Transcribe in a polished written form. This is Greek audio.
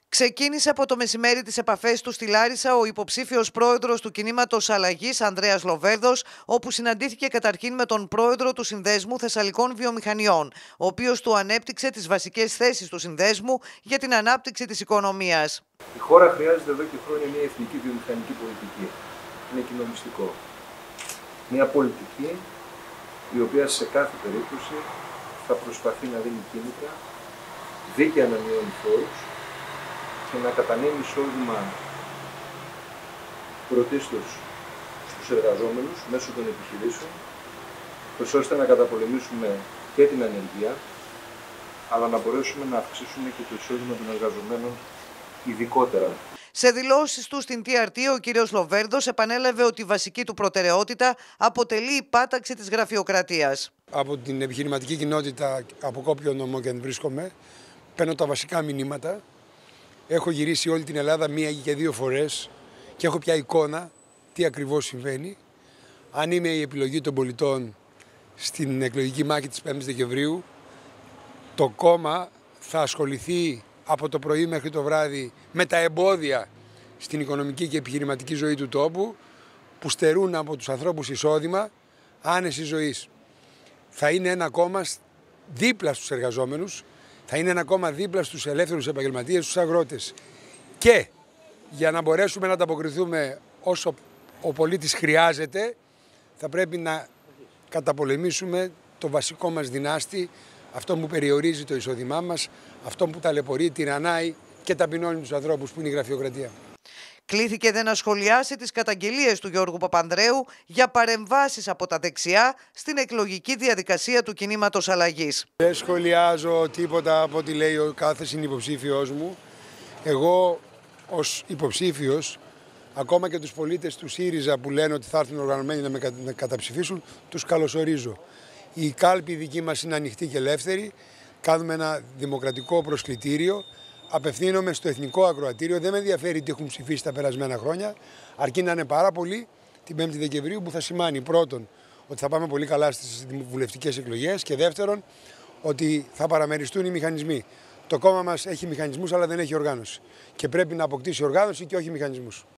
Ξεκίνησε από το μεσημέρι τις επαφές του στη Λάρισα ο υποψήφιος πρόεδρος του κινήματος Αλλαγής Ανδρέας Λοβέρδος, όπου συναντήθηκε καταρχήν με τον πρόεδρο του Συνδέσμου Θεσσαλικών Βιομηχανιών, ο οποίος του ανέπτυξε τις βασικές θέσεις του συνδέσμου για την ανάπτυξη της οικονομίας. Η χώρα χρειάζεται εδώ και χρόνια μια εθνική βιομηχανική πολιτική. Είναι κοινωνιστικό. Μια πολιτική η οποία σε κάθε περίπτωση θα προσπαθεί να δίνει κίνητρα, δίκαια να μειώνει φόρους και να κατανέμει εισόδημα πρωτίστως στους εργαζόμενους μέσω των επιχειρήσεων, ώστε να καταπολεμήσουμε και την ανεργία, αλλά να μπορέσουμε να αυξήσουμε και το εισόδημα των εργαζομένων ειδικότερα. Σε δηλώσεις του στην TRT, ο κύριος Λοβέρδος επανέλαβε ότι η βασική του προτεραιότητα αποτελεί η πάταξη της γραφειοκρατίας. Από την επιχειρηματική κοινότητα, από όποιο νομό και αν βρίσκομαι, παίρνω τα βασικά μηνύματα. Έχω γυρίσει όλη την Ελλάδα 1 και 2 φορές και έχω πια εικόνα τι ακριβώς συμβαίνει. Αν είμαι η επιλογή των πολιτών στην εκλογική μάχη της 5ης Δεκεμβρίου, το κόμμα θα ασχοληθεί από το πρωί μέχρι το βράδυ με τα εμπόδια στην οικονομική και επιχειρηματική ζωή του τόπου που στερούν από τους ανθρώπους εισόδημα, άνεση ζωής. Θα είναι ένα κόμμα δίπλα στους εργαζόμενους, θα είναι ένα κόμμα δίπλα στους ελεύθερους επαγγελματίες, στους αγρότες. Και για να μπορέσουμε να ανταποκριθούμε όσο ο πολίτης χρειάζεται, θα πρέπει να καταπολεμήσουμε το βασικό μας δυνάστη, αυτό που περιορίζει το εισόδημά μας, αυτό που ταλαιπωρεί, τυραννάει και ταπεινώνει τους ανθρώπους, που είναι η γραφειοκρατία. Κλήθηκε δε να σχολιάσει τις καταγγελίες του Γιώργου Παπανδρέου για παρεμβάσεις από τα δεξιά στην εκλογική διαδικασία του κινήματος Αλλαγής. Δεν σχολιάζω τίποτα από ό,τι λέει ο κάθε συνυποψήφιος μου. Εγώ ως υποψήφιος, ακόμα και τους πολίτες του ΣΥΡΙΖΑ που λένε ότι θα έρθουν οργανωμένοι να με καταψηφίσουν, τους καλωσορίζω. Η κάλπη δική μας είναι ανοιχτή και ελεύθερη. Κάνουμε ένα δημοκρατικό προσκλητήριο. Απευθύνομαι στο Εθνικό Ακροατήριο. Δεν με ενδιαφέρει τι έχουν ψηφίσει τα περασμένα χρόνια, αρκεί να είναι πάρα πολύ την 5η Δεκεμβρίου, που θα σημάνει πρώτον ότι θα πάμε πολύ καλά στις βουλευτικές εκλογές και δεύτερον ότι θα παραμεριστούν οι μηχανισμοί. Το κόμμα μας έχει μηχανισμούς αλλά δεν έχει οργάνωση και πρέπει να αποκτήσει οργάνωση και όχι μηχανισμούς.